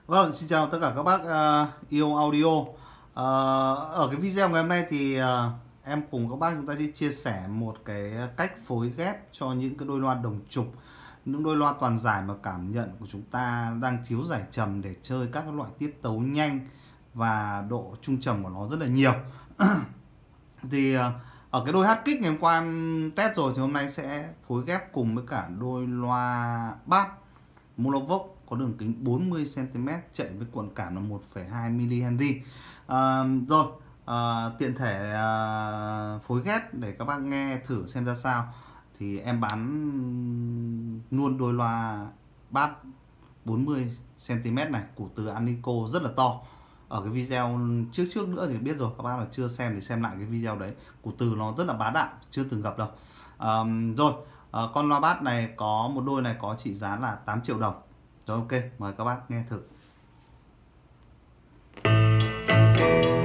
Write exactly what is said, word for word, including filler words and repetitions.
Vâng, xin chào tất cả các bác uh, yêu audio. Uh, ở cái video ngày hôm nay thì uh, em cùng các bác chúng ta sẽ chia sẻ một cái cách phối ghép cho những cái đôi loa đồng trục, những đôi loa toàn giải mà cảm nhận của chúng ta đang thiếu giải trầm để chơi các loại tiết tấu nhanh và độ trung trầm của nó rất là nhiều. Thì uh, ở cái đôi hát kick ngày hôm qua em test rồi thì hôm nay sẽ phối ghép cùng với cả đôi loa bass Monovox có đường kính bốn mươi xăng ti mét chạy với cuộn cảm là một phẩy hai mi-li-henry. À, rồi à, tiện thể à, phối ghép để các bác nghe thử xem ra sao thì em bán luôn đôi loa bass bốn mươi xăng ti mét này, củ từ Anico rất là to. Ở cái video trước trước nữa thì biết rồi, các bác là chưa xem thì xem lại cái video đấy, củ từ nó rất là bá đạo, chưa từng gặp đâu. À, rồi à, con loa bass này có một đôi này có trị giá là tám triệu đồng. Rồi, ok, mời các bác nghe thử.